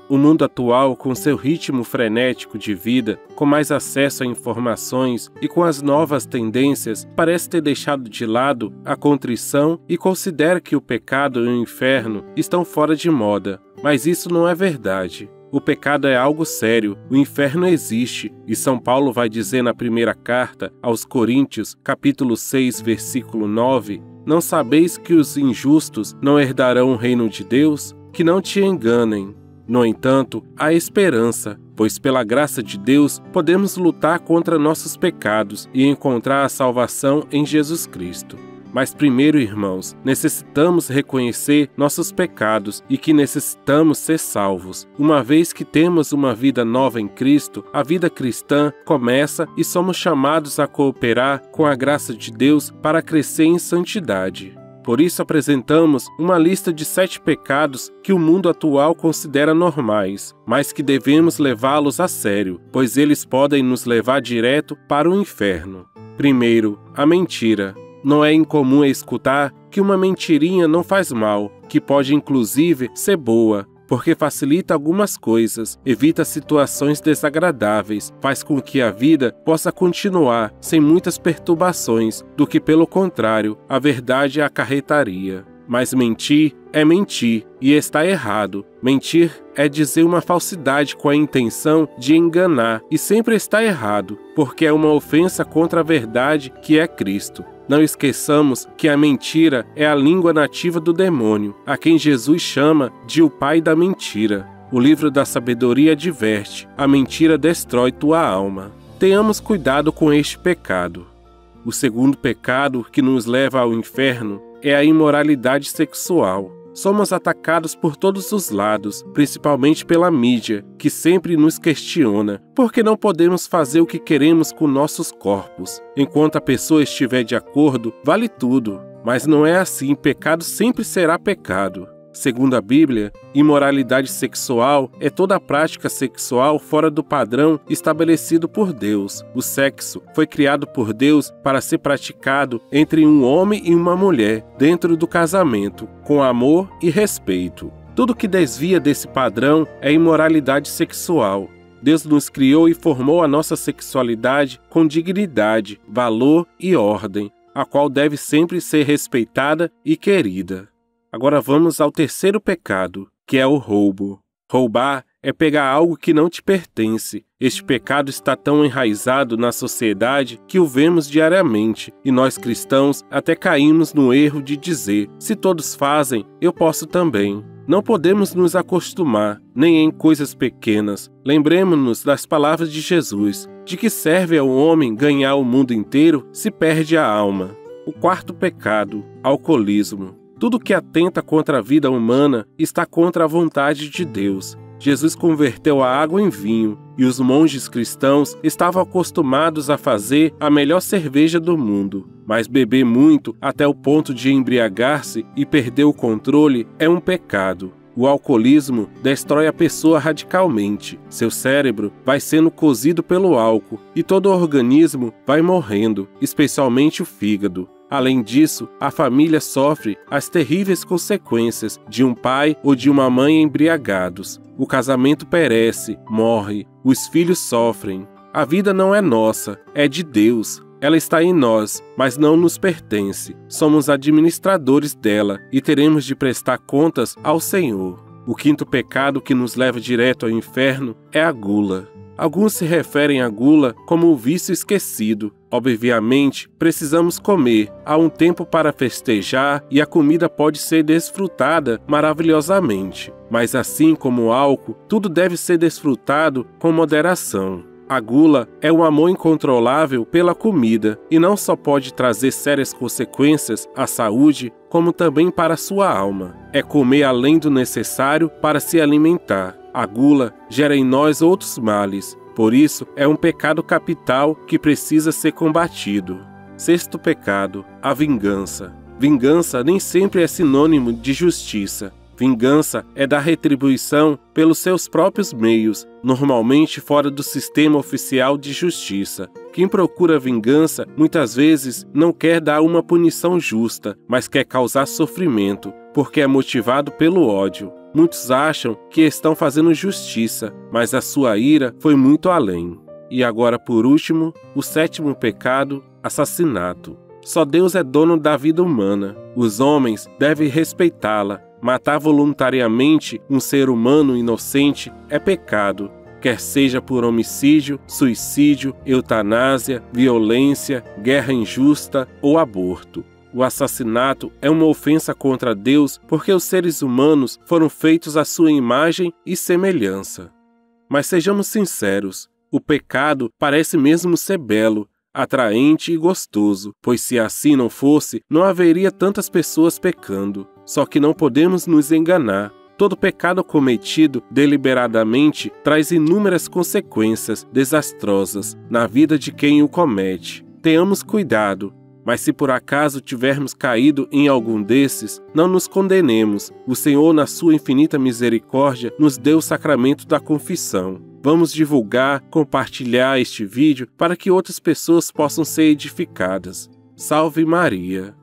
O mundo atual, com seu ritmo frenético de vida, com mais acesso a informações e com as novas tendências, parece ter deixado de lado a contrição e considera que o pecado e o inferno estão fora de moda. Mas isso não é verdade. O pecado é algo sério, o inferno existe, e São Paulo vai dizer na primeira carta aos Coríntios, capítulo 6, versículo 9, não sabeis que os injustos não herdarão o reino de Deus? Que não te enganem. No entanto, há esperança, pois pela graça de Deus podemos lutar contra nossos pecados e encontrar a salvação em Jesus Cristo. Mas primeiro, irmãos, necessitamos reconhecer nossos pecados e que necessitamos ser salvos. Uma vez que temos uma vida nova em Cristo, a vida cristã começa e somos chamados a cooperar com a graça de Deus para crescer em santidade. Por isso apresentamos uma lista de 7 pecados que o mundo atual considera normais, mas que devemos levá-los a sério, pois eles podem nos levar direto para o inferno. Primeiro, a mentira. Não é incomum escutar que uma mentirinha não faz mal, que pode inclusive ser boa, porque facilita algumas coisas, evita situações desagradáveis, faz com que a vida possa continuar sem muitas perturbações, do que pelo contrário, a verdade acarretaria. Mas mentir é mentir e está errado. Mentir é dizer uma falsidade com a intenção de enganar e sempre está errado, porque é uma ofensa contra a verdade que é Cristo. Não esqueçamos que a mentira é a língua nativa do demônio, a quem Jesus chama de o pai da mentira. O livro da sabedoria adverte: a mentira destrói tua alma. Tenhamos cuidado com este pecado. O segundo pecado que nos leva ao inferno é a imoralidade sexual. Somos atacados por todos os lados, principalmente pela mídia, que sempre nos questiona por que não podemos fazer o que queremos com nossos corpos. Enquanto a pessoa estiver de acordo, vale tudo. Mas não é assim, pecado sempre será pecado. Segundo a Bíblia, imoralidade sexual é toda prática sexual fora do padrão estabelecido por Deus. O sexo foi criado por Deus para ser praticado entre um homem e uma mulher, dentro do casamento, com amor e respeito. Tudo que desvia desse padrão é imoralidade sexual. Deus nos criou e formou a nossa sexualidade com dignidade, valor e ordem, a qual deve sempre ser respeitada e querida. Agora vamos ao terceiro pecado, que é o roubo. Roubar é pegar algo que não te pertence. Este pecado está tão enraizado na sociedade que o vemos diariamente, e nós cristãos até caímos no erro de dizer: se todos fazem, eu posso também. Não podemos nos acostumar, nem em coisas pequenas. Lembremos-nos das palavras de Jesus: de que serve ao homem ganhar o mundo inteiro se perde a alma. O quarto pecado, alcoolismo. Tudo que atenta contra a vida humana está contra a vontade de Deus. Jesus converteu a água em vinho e os monges cristãos estavam acostumados a fazer a melhor cerveja do mundo. Mas beber muito até o ponto de embriagar-se e perder o controle é um pecado. O alcoolismo destrói a pessoa radicalmente. Seu cérebro vai sendo cozido pelo álcool e todo o organismo vai morrendo, especialmente o fígado. Além disso, a família sofre as terríveis consequências de um pai ou de uma mãe embriagados. O casamento perece, morre, os filhos sofrem. A vida não é nossa, é de Deus. Ela está em nós, mas não nos pertence. Somos administradores dela e teremos de prestar contas ao Senhor. O quinto pecado que nos leva direto ao inferno é a gula. Alguns se referem à gula como o vício esquecido. Obviamente, precisamos comer. Há um tempo para festejar e a comida pode ser desfrutada maravilhosamente. Mas assim como o álcool, tudo deve ser desfrutado com moderação. A gula é um amor incontrolável pela comida e não só pode trazer sérias consequências à saúde, como também para a sua alma. É comer além do necessário para se alimentar. A gula gera em nós outros males. Por isso, é um pecado capital que precisa ser combatido. Sexto pecado, a vingança. Vingança nem sempre é sinônimo de justiça. Vingança é dar retribuição pelos seus próprios meios, normalmente fora do sistema oficial de justiça. Quem procura vingança muitas vezes não quer dar uma punição justa, mas quer causar sofrimento, porque é motivado pelo ódio. Muitos acham que estão fazendo justiça, mas a sua ira foi muito além. E agora, por último, o 7º pecado, assassinato. Só Deus é dono da vida humana. Os homens devem respeitá-la. Matar voluntariamente um ser humano inocente é pecado, quer seja por homicídio, suicídio, eutanásia, violência, guerra injusta ou aborto. O assassinato é uma ofensa contra Deus porque os seres humanos foram feitos à sua imagem e semelhança. Mas sejamos sinceros, o pecado parece mesmo ser belo, atraente e gostoso, pois se assim não fosse, não haveria tantas pessoas pecando. Só que não podemos nos enganar. Todo pecado cometido deliberadamente traz inúmeras consequências desastrosas na vida de quem o comete. Tenhamos cuidado. Mas se por acaso tivermos caído em algum desses, não nos condenemos. O Senhor, na sua infinita misericórdia, nos deu o sacramento da confissão. Vamos divulgar, compartilhar este vídeo para que outras pessoas possam ser edificadas. Salve Maria!